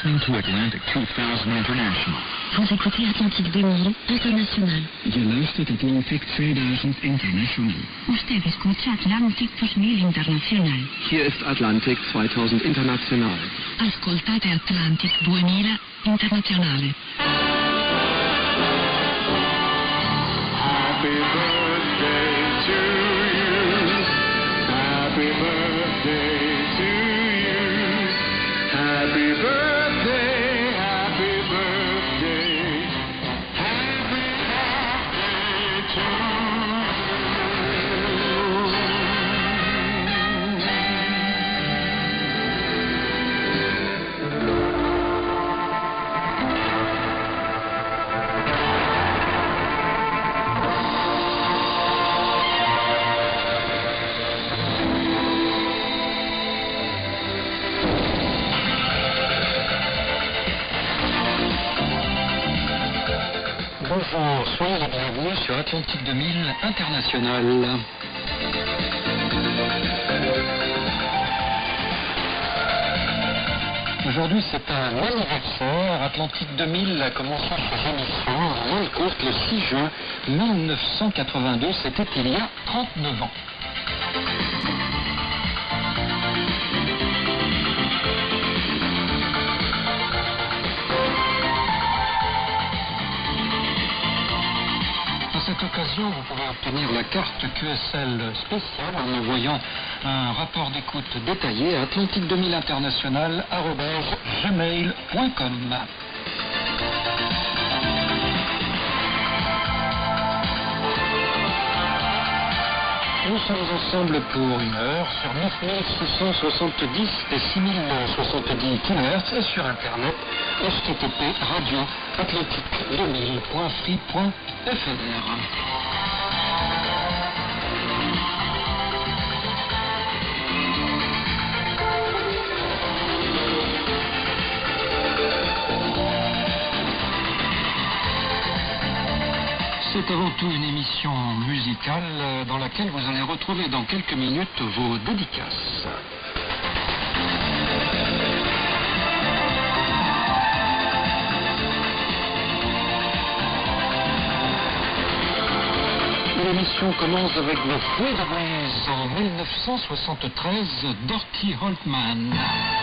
listening to Atlantic 2000 International. Vous écoutez Atlantique 2000 International. Je luistert Atlantic 2000 International. Usted escucha Atlantic 2000 International. Hier ist Atlantic 2000 International. Ascoltate Atlantic 2000 Internazionale. Happy birthday to you. Happy birthday to you. Happy birthday, happy birthday. Happy birthday to you. Bonjour, soyez les bienvenus sur Atlantique 2000 International. Aujourd'hui c'est un anniversaire. Atlantique 2000 a commencé ses émissions en ligne courte le 6 juin 1982, c'était il y a 39 ans. À cette occasion, vous pouvez obtenir la carte QSL spéciale en envoyant un rapport d'écoute détaillé à atlantique2000international@gmail.com. Nous sommes ensemble pour une heure sur 9670 et 6070 kHz et sur Internet http://radio-atlantique2000.free.fr. C'est avant tout une émission musicale dans laquelle vous allez retrouver dans quelques minutes vos dédicaces. L'émission commence avec le Fouet de Blues en 1973, Dorothy Holtman.